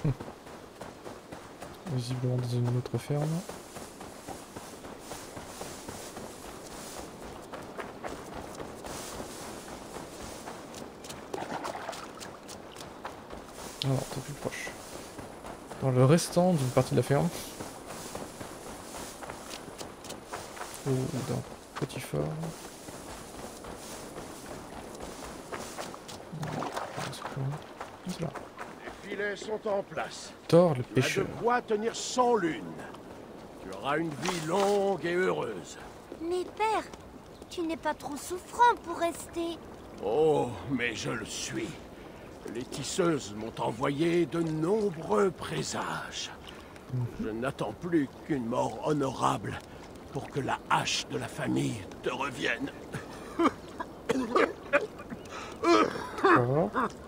Visiblement dans une autre ferme. Ah non, t'es plus proche. Dans le restant d'une partie de la ferme. Ou dans Petit Fort. C'est là. Les filets sont en place. Thor, le Tu as pêcheur. de quoi tenir sans lune. Tu auras une vie longue et heureuse. Mais père, tu n'es pas trop souffrant pour rester. Oh, mais je le suis. Les tisseuses m'ont envoyé de nombreux présages. Je n'attends plus qu'une mort honorable pour que la hache de la famille te revienne. D'accord.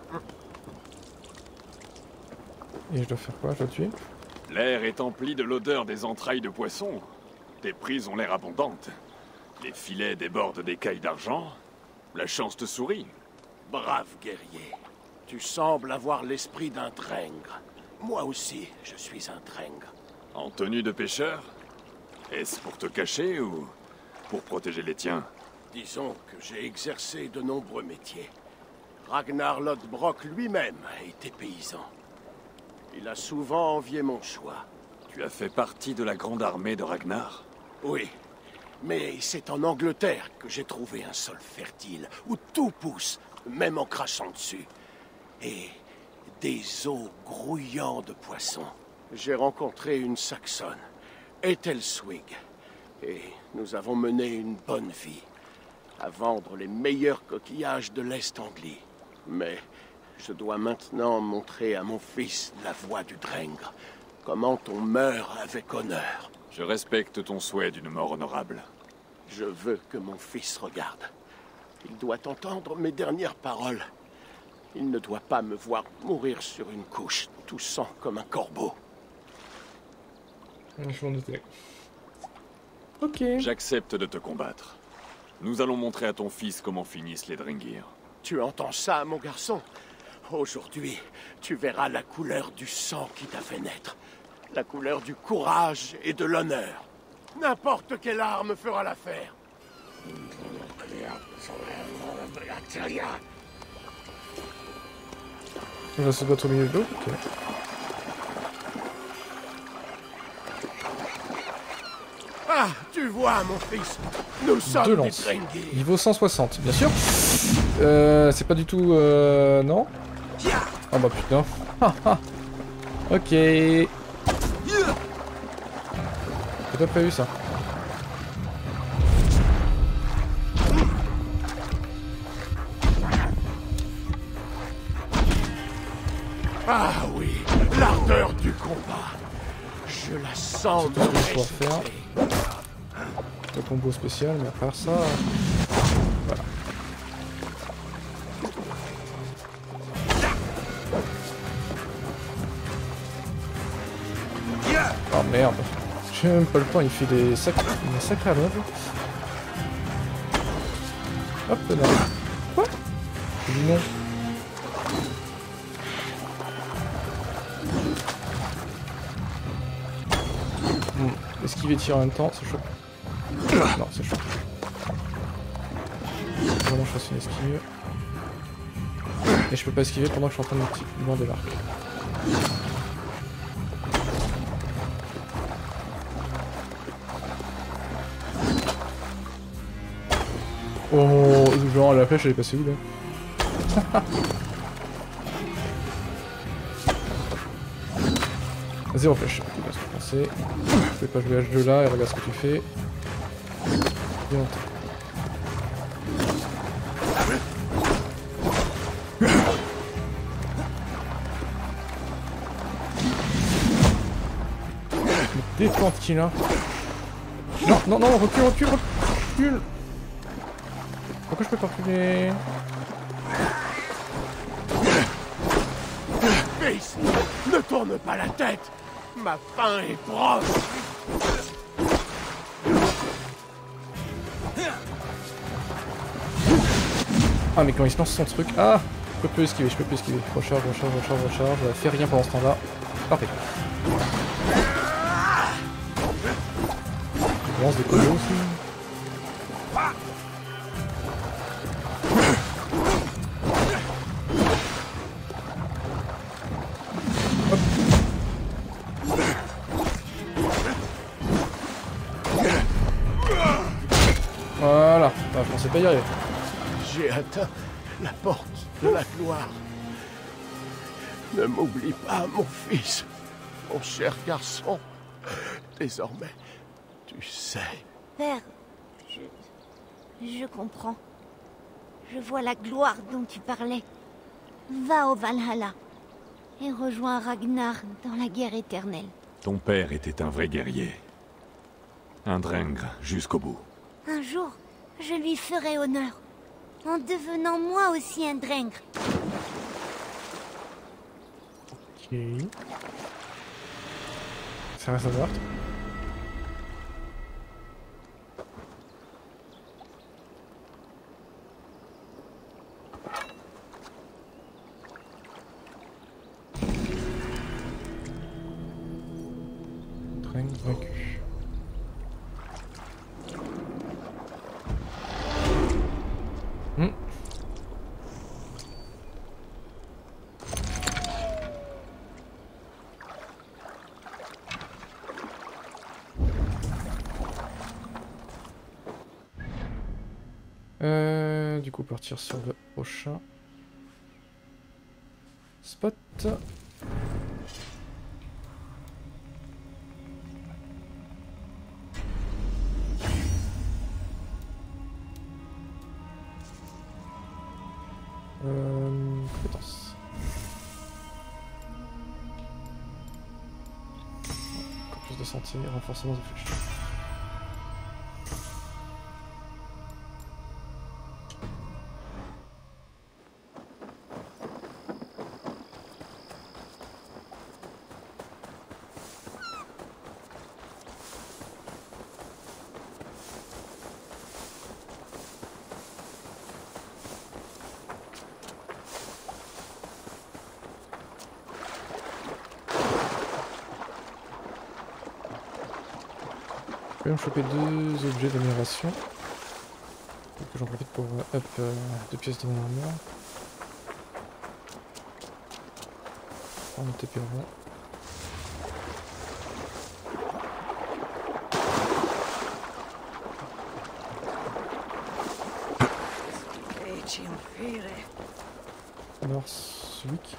Et je dois faire quoi? Je dois tuer? L'air est empli de l'odeur des entrailles de poisson. Tes prises ont l'air abondantes. Les filets débordent d'écailles d'argent. La chance te sourit. Brave guerrier, tu sembles avoir l'esprit d'un drengre. Moi aussi, je suis un drengre. En tenue de pêcheur? Est-ce pour te cacher ou pour protéger les tiens? Disons que j'ai exercé de nombreux métiers. Ragnar Lodbrok lui-même a été paysan. Il a souvent envié mon choix. Tu as fait partie de la grande armée de Ragnar? Oui, mais c'est en Angleterre que j'ai trouvé un sol fertile, où tout pousse, même en crachant dessus. Et des eaux grouillant de poissons. J'ai rencontré une Saxonne, Ethelswig, et nous avons mené une bonne vie, à vendre les meilleurs coquillages de l'Est Anglie. Mais je dois maintenant montrer à mon fils la voie du drengre, comment on meurt avec honneur. Je respecte ton souhait d'une mort honorable. Je veux que mon fils regarde. Il doit entendre mes dernières paroles. Il ne doit pas me voir mourir sur une couche, toussant comme un corbeau. Je m'en doutais. Ok. J'accepte de te combattre. Nous allons montrer à ton fils comment finissent les Drengir. Tu entends ça, mon garçon? Aujourd'hui, tu verras la couleur du sang qui t'a fait naître. La couleur du courage et de l'honneur. N'importe quelle arme fera l'affaire. On va se battre au milieu de l'eau. Ok. Ah, tu vois, mon fils, nous Deux sommes des lances. Drengir. Niveau 160, bien sûr. C'est pas du tout... non. Oh bah putain. Ok. J'ai pas prévu ça. Ah oui, l'ardeur du combat. Je la sens C'est tout ce que je me dois faire. réchauffer. Le combo spécial, mais à part ça... Voilà. Oh merde. J'ai même pas le temps, il fait des une sacrée manœuvre. Hop là. Quoi? J'ai dit non. Esquiver, tirer en même temps, c'est chaud. Non, c'est chaud. Vraiment, je fasse une esquive. Et je peux pas esquiver pendant que je suis en train de demander l'arc. Oh, genre la flèche elle est passée où là? Zéro flèche. Ok, bien ce que je pensais. Je vais pas jouer H2 là et regarde ce que tu fais. Bien entendu. Détente qui là. Non, non, non, recule, recule, recule. Pourquoi je peux pas reculer? Fils, ne tourne pas la tête. Ma fin est proche. Ah mais quand il se lance son truc... Ah, je peux plus esquiver, je peux plus esquiver. Recharge, recharge, recharge, recharge. Fais rien pendant ce temps-là. Parfait. Je lance des colos aussi. Voilà, je pensais pas y arriver. J'ai atteint la porte de la gloire. Ne m'oublie pas, mon fils, mon cher garçon. Désormais, tu sais. Père, je comprends. Je vois la gloire dont tu parlais. Va au Valhalla et rejoins Ragnar dans la guerre éternelle. Ton père était un vrai guerrier. Un Drengr jusqu'au bout. Un jour, je lui ferai honneur, en devenant moi aussi un Drengr. Ok. Ça reste à voir. Drengr vaincu. Du coup, partir sur le prochain spot. Compétences. Encore plus de santé, renforcement de flèches. Je vais me choper 2 objets d'amélioration. Que j'en profite pour up 2 pièces de mon armure. On va TP avant. Alors, celui qui...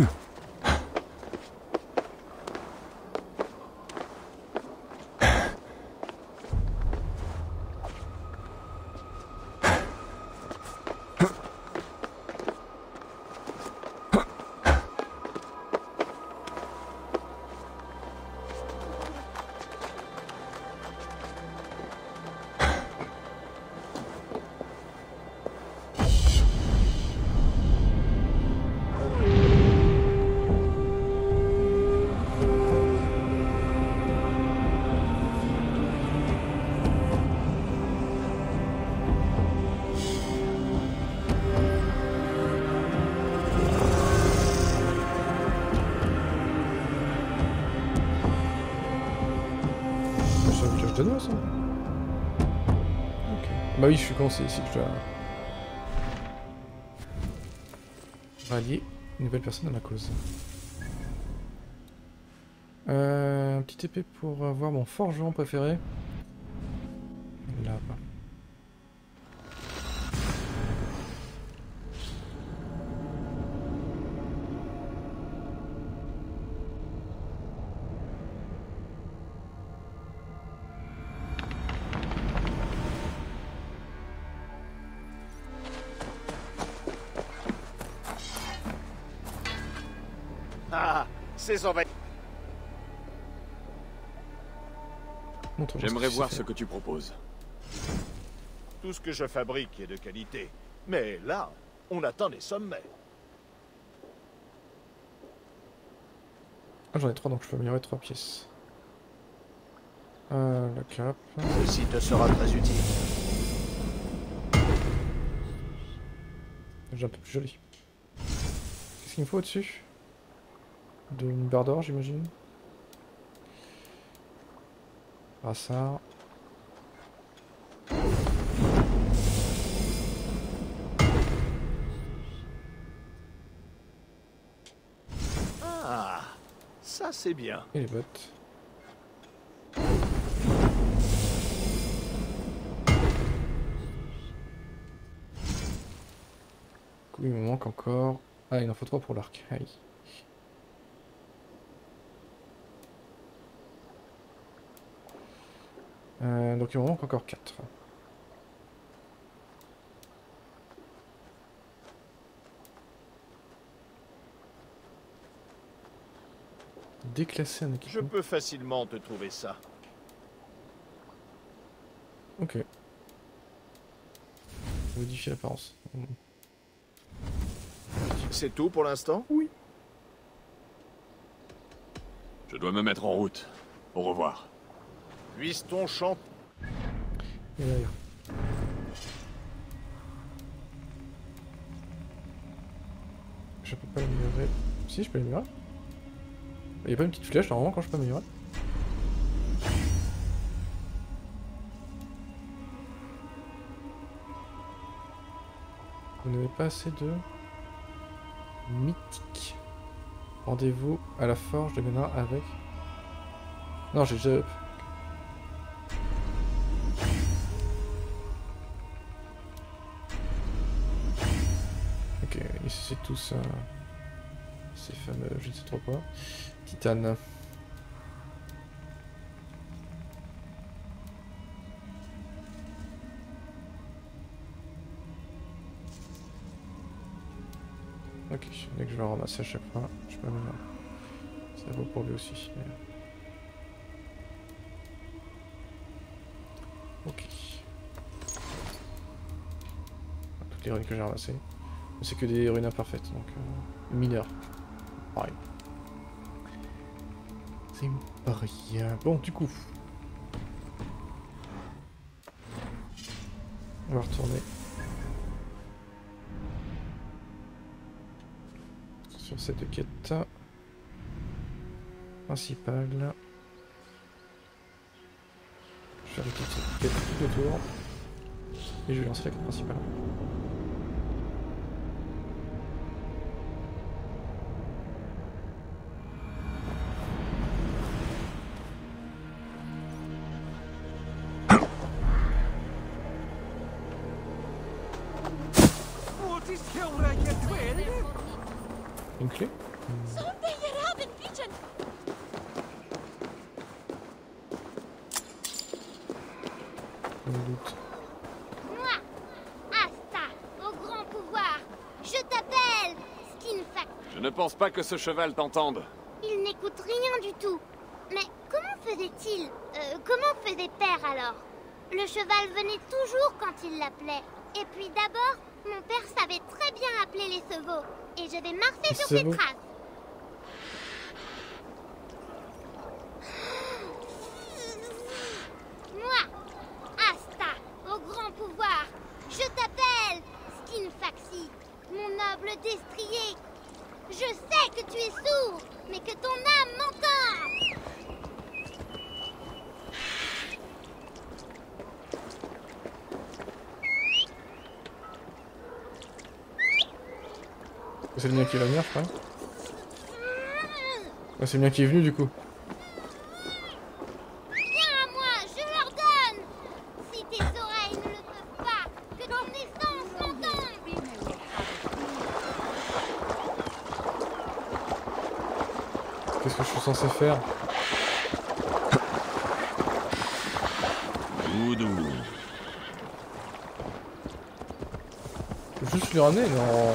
Ça. Ok. Bah oui, je suis con, c'est ici que je dois rallier une nouvelle personne à ma cause. Un petit épée pour avoir mon forgeron préféré. Là-bas. Ah, ces envahisseurs. J'aimerais voir ce que tu proposes. Tout ce que je fabrique est de qualité. Mais là, on atteint les sommets. Ah, j'en ai 3, donc je peux améliorer 3 pièces. La cape. Ceci te sera très utile. Déjà un peu plus joli. Qu'est-ce qu'il me faut au-dessus? D'une barre d'or, j'imagine. Ah ça. Ah, ça c'est bien. Et les bottes. Il me manque encore... Ah, il en faut 3 pour l'arc. Aïe. Donc il me manque encore 4. Déclasser un Je équipement. peux facilement te trouver ça. Ok. Modifier l'apparence. C'est tout pour l'instant? Je dois me mettre en route. Au revoir. Puisse ton chant. Et derrière. Je peux pas l'améliorer. Si, je peux l'améliorer. Il n'y a pas une petite flèche normalement quand je peux améliorer. Vous n'avez pas assez de mythique. Rendez-vous à la forge de Ménard avec... Non, j'ai déjà up. Ok, ici c'est tout ça. Ces fameux, je ne sais trop quoi. Titane. Ok, dès que je vais en ramasser à chaque fois, je peux m'améliorer. Ça vaut pour lui aussi. Ok. Toutes les runes que j'ai ramassées. C'est que des runes imparfaites, donc mineures. Pareil. C'est pas rien. Bon, du coup. On va retourner. Sur cette quête principale. Je vais faire une petite quête tout autour. Et je vais lancer la quête principale. Une clé? On doute. Moi, Asta, au grand pouvoir, je t'appelle Skinfax. Je ne pense pas que ce cheval t'entende. Il n'écoute rien du tout. Mais comment faisait-il Comment faisait Père alors? Le cheval venait toujours quand il l'appelait. Et puis d'abord, mon père savait très bien appeler les chevaux. Et je vais marcher sur ses traces. Moi, Asta, au grand pouvoir, je t'appelle Skinfaxi, mon noble destrier. Je sais que tu es sourd, mais que ton âme m'entend. C'est le mien qui va venir, je crois. Ouais, c'est le mien qui est venu du coup. Viens à moi, je l'ordonne. Si tes oreilles ne le peuvent pas, que ton essence m'entende. Qu'est-ce que je suis censé faire? Doudou. Juste lui ramener? Non.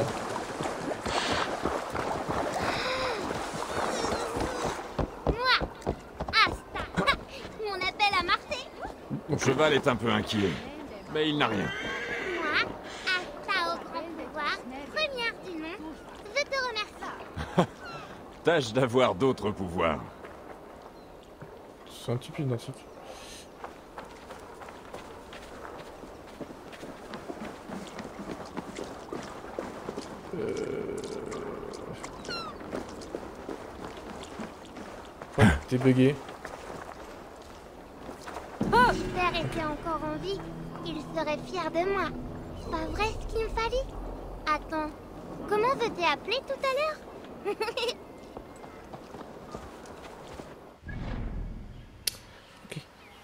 Moi, Asta, mon appel à Marseille. Mon cheval est un peu inquiet, mais il n'a rien. Moi, Asta au grand pouvoir, première du nom, je te remercie. Tâche d'avoir d'autres pouvoirs. C'est un petit peu identique. Oh, t'es bugué. Si père était encore en vie, il serait fier de moi. Pas vrai ce qu'il me fallait? Attends, comment veux-tu appeler tout à l'heure? Ok.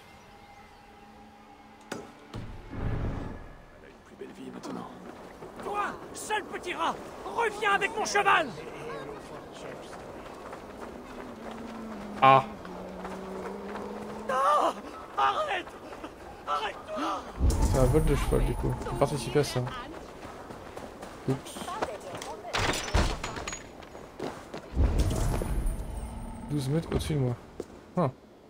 Elle a une plus belle vie maintenant. Toi, seul petit rat, reviens avec mon cheval. Ah. Non, arrête. Arrête-toi. C'est un vol de cheval du coup. Faut participer à ça. Oups. 12 mètres au-dessus de moi. Ah.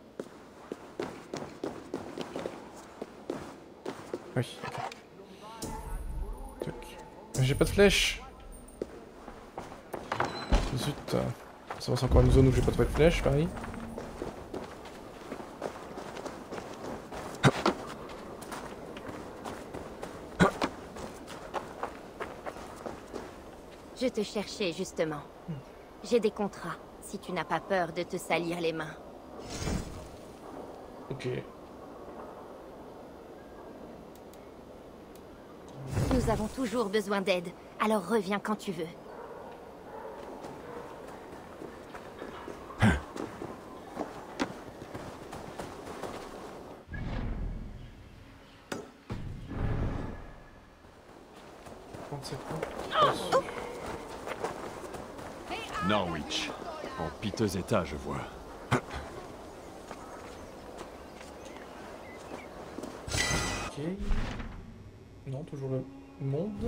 Oui, ok. Tac. J'ai pas de flèche. Zut. Ça va, c'est encore une zone où j'ai pas trouvé de flèche, pareil. Je te cherchais justement. J'ai des contrats, si tu n'as pas peur de te salir les mains. Ok. Nous avons toujours besoin d'aide, alors reviens quand tu veux. Norwich. En piteux état, je vois. Ok. Non, toujours le monde.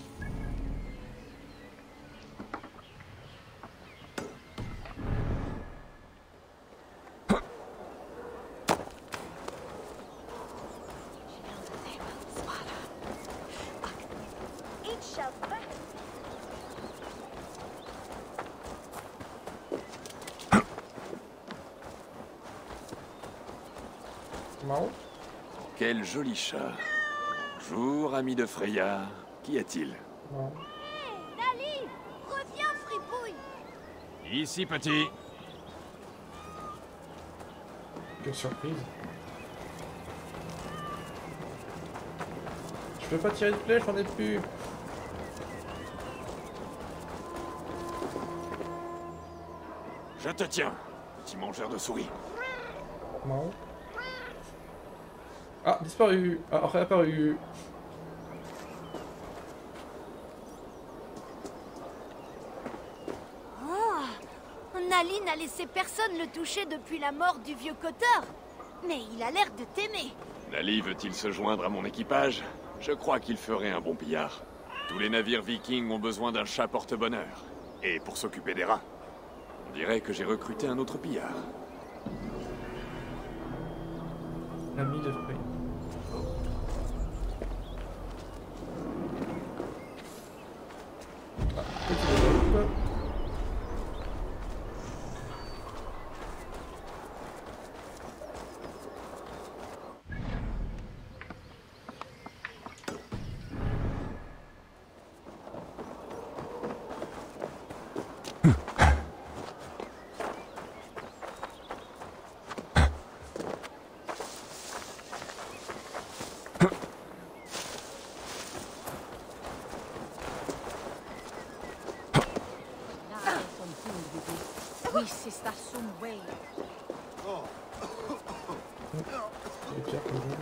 Marrant. Quel joli chat. Bonjour, ami de Freya. Qu'y a-t-il? Marrant. Nali, reviens, fripouille. Ici, petit. Quelle surprise. Je peux pas tirer de flèche, j'en ai plus. Je te tiens, petit mangeur de souris. Marrant. Ah, disparu. Ah, réapparu. Nali n'a laissé personne le toucher depuis la mort du vieux Cotter. Mais il a l'air de t'aimer. Nali veut-il se joindre à mon équipage? Je crois qu'il ferait un bon pillard. Tous les navires vikings ont besoin d'un chat porte-bonheur. Et pour s'occuper des rats. On dirait que j'ai recruté un autre pillard. Ami de Frey. Ah, petit développe. Oui, c'est ça, son way. C'est pire que vous.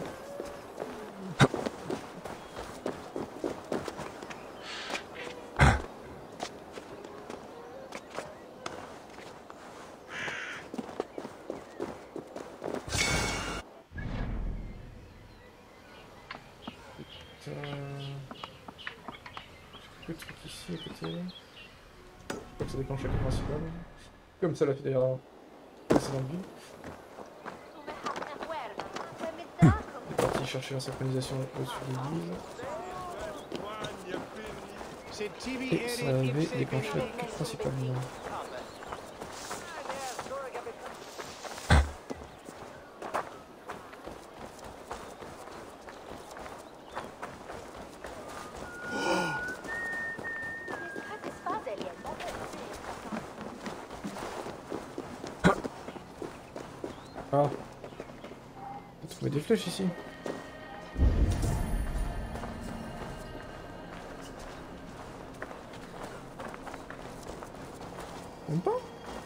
Quelques trucs ici à côté. Je crois que ça déclenche la quête principale. Comme ça l'a fait d'ailleurs dans le précédent build. Il est parti chercher la synchronisation au-dessus de l'église. Et ça avait déclenché la quête principale. Ah. On peut trouver des flèches ici. Même pas.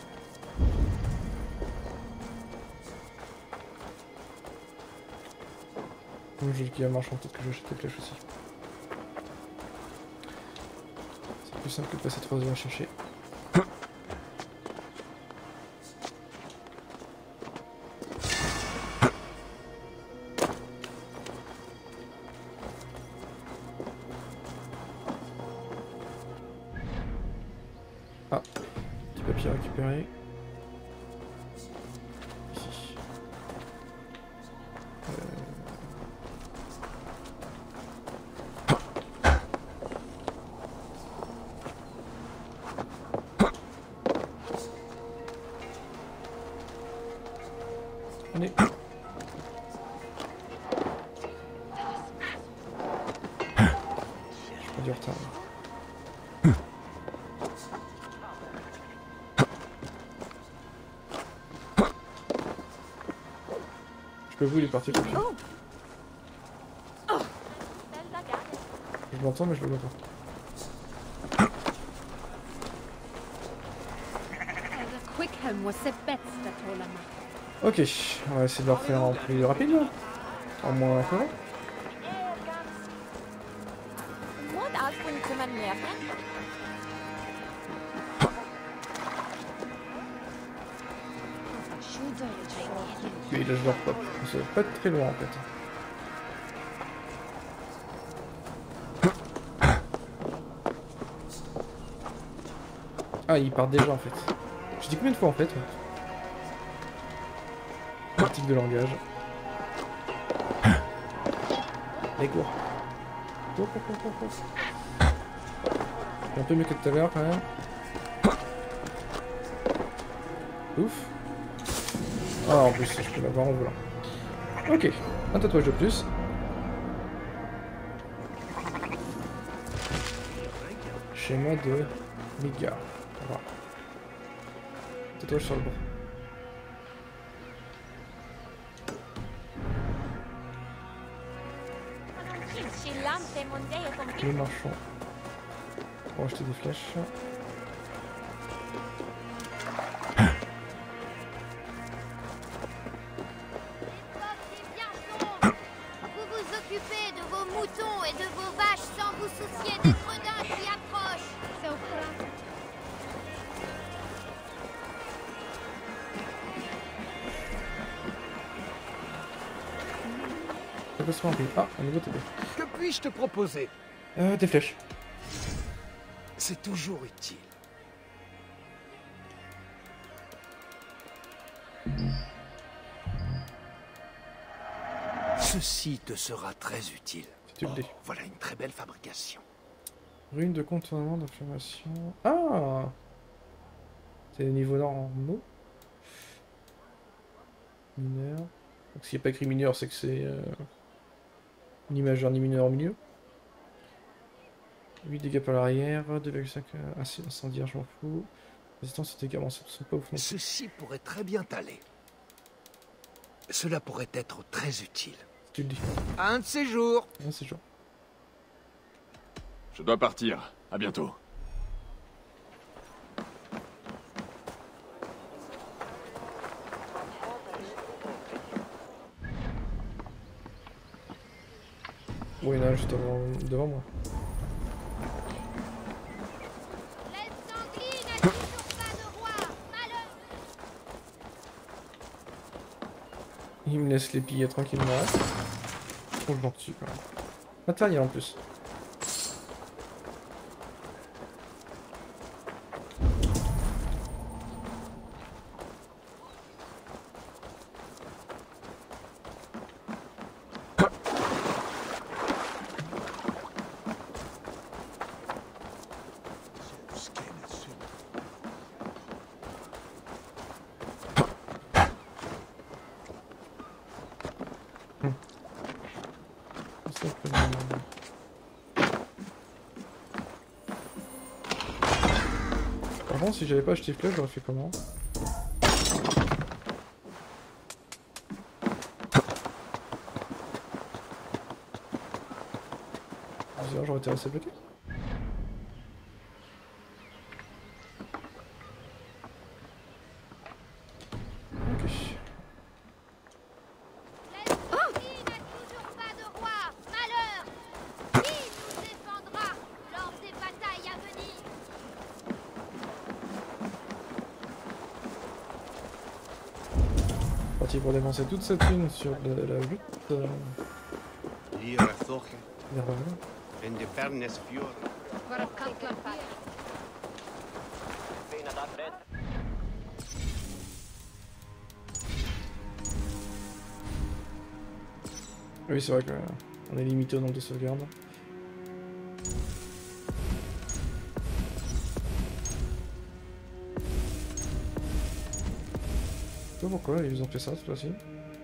J'ai le qui a marchand, peut-être que j'achète des flèches aussi. C'est plus simple que de passer 3 heures à chercher. Ah, petit papier à récupérer. Ici. Allez. J'ai pas du retard. Je peux vous, il est parti comme ça. Je l'entends mais je le vois pas. Ok, on va essayer de leur faire en plus rapide là. En moins influent. Oui, là je leur pop. Ça va pas être très loin en fait. Ah, il part déjà en fait. Je dis combien de fois en fait? Article de langage. Allez, cours. Cours. C'est un peu mieux que tout à l'heure quand même. Ouf. Ah, en plus, je peux l'avoir en volant. Ok, un tatouage de plus. Schéma de Midgar. Voilà. Tatouage sur le bras. Le marchand. Pour acheter des flèches. Vous vous occupez de vos moutons et de vos vaches sans vous soucier des gredins qui approchent. Ça peut se remplir. Ah, un nouveau TP. Que puis-je te proposer? Des flèches. C'est toujours utile. Ceci te sera très utile. Si tu le dis. Voilà une très belle fabrication. Rune de contournement d'inflammation. Ah, c'est le niveau normaux. Mineur. Donc s'il n'y a pas écrit mineur, c'est que c'est ni majeur ni mineur au milieu. 8 dégâts par l'arrière, 2,5 incendiaire, je m'en fous. Résistance et dégâts, bon, ça sont pas ouf non plus. Ceci pourrait très bien t'aller. Cela pourrait être très utile. Si tu le dis. Un de ces jours. Ah, c'est chaud. Je dois partir. À bientôt. Oui, il y en a un juste devant moi. L'aile sanguine n'a toujours pas de roi. Malheur. Il me laisse les piller tranquillement. Faut que je m'en tue quand même. Matériel en plus. Par contre, si j'avais pas acheté flèche, j'aurais fait comment? là, j'aurais été resté bloqué. Ok. Qui n'a toujours pas de roi? Malheur! Qui nous défendra lors des batailles à venir? Parti pour dépenser toute cette thune sur la lutte. Lira Thoche, Vers là. Endefernes Fior. Oui, c'est vrai qu'on est limité au nombre de sauvegardes. Je sais pas pourquoi ils ont fait ça cette fois-ci.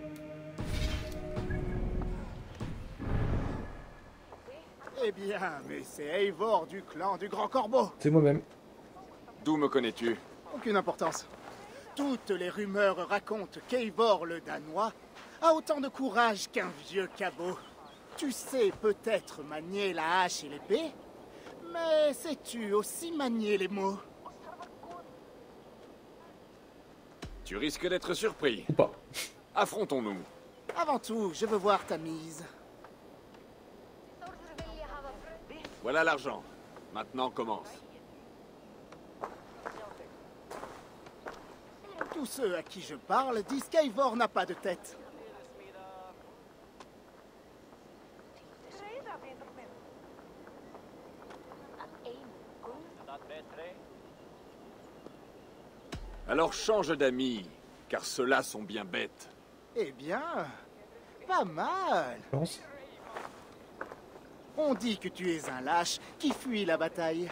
Eh bien, mais c'est Eivor du clan du Grand Corbeau. C'est moi-même. D'où me connais-tu? Aucune importance. Toutes les rumeurs racontent qu'Eivor le Danois a autant de courage qu'un vieux cabot. Tu sais peut-être manier la hache et l'épée, mais sais-tu aussi manier les mots? Tu risques d'être surpris. Ou pas. Affrontons-nous. Avant tout, je veux voir ta mise. Voilà l'argent. Maintenant commence. Tous ceux à qui je parle disent qu'Eivor n'a pas de tête. Alors change d'amis, car ceux-là sont bien bêtes. Eh bien, pas mal. Je pense. On dit que tu es un lâche qui fuit la bataille.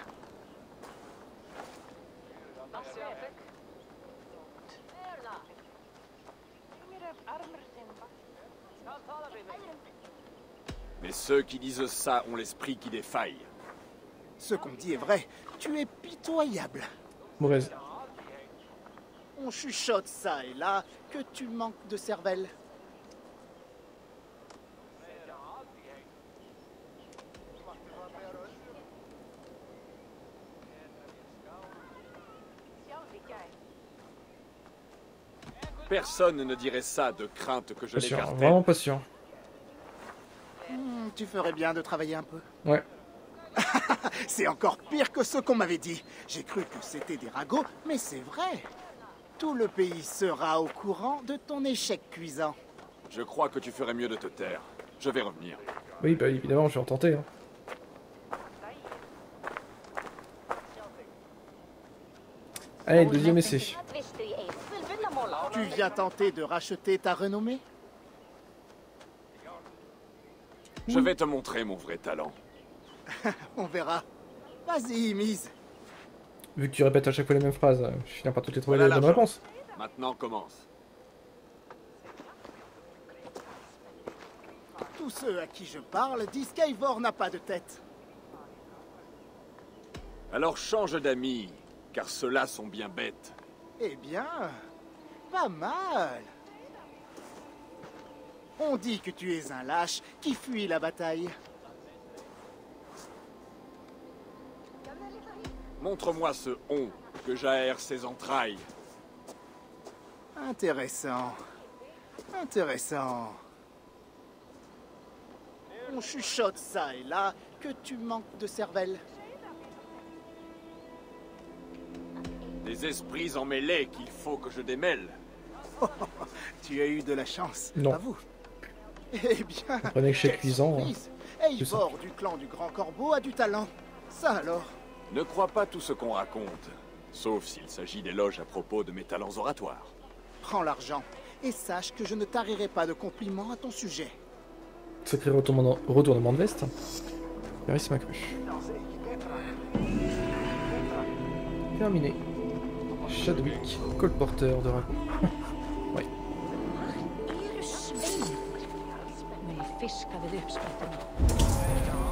Mais ceux qui disent ça ont l'esprit qui défaille. Ce qu'on dit est vrai. Tu es pitoyable. Mauvaise. On chuchote ça et là que tu manques de cervelle. Personne ne dirait ça de crainte que je Pas sûr, l'écartèle. vraiment pas sûr. Tu ferais bien de travailler un peu. Ouais. C'est encore pire que ce qu'on m'avait dit. J'ai cru que c'était des ragots, mais c'est vrai. Tout le pays sera au courant de ton échec cuisant. Je crois que tu ferais mieux de te taire. Je vais revenir. Oui, bah évidemment, je vais retenter. Hein. Allez, deuxième essai. Tu viens tenter de racheter ta renommée? Je vais te montrer mon vrai talent. On verra. Vas-y, mise. Vu que tu répètes à chaque fois les mêmes phrases, je finis par toutes les trouver Voilà les bonnes l'argent. réponses. Maintenant commence. Tous ceux à qui je parle disent qu'Eivor n'a pas de tête. Alors change d'amis, car ceux-là sont bien bêtes. Eh bien, pas mal. On dit que tu es un lâche qui fuit la bataille. Montre-moi ce on que j'aère ses entrailles. Intéressant. Intéressant. On chuchote ça et là que tu manques de cervelle. Des esprits emmêlés qu'il faut que je démêle. Tu as eu de la chance, Non. pas vous? Eh bien, Prenez que chez quelle cuisant, surprise. plus Eivor du clan du Grand Corbeau a du talent. Ça alors? Ne crois pas tout ce qu'on raconte, sauf s'il s'agit d'éloges à propos de mes talents oratoires. Prends l'argent et sache que je ne tarirai pas de compliments à ton sujet. Sacré retournement de veste. Charisme accru. Terminé. Chadwick, colporteur de ragots. Ouais. Med fisk hade det uppsprätten.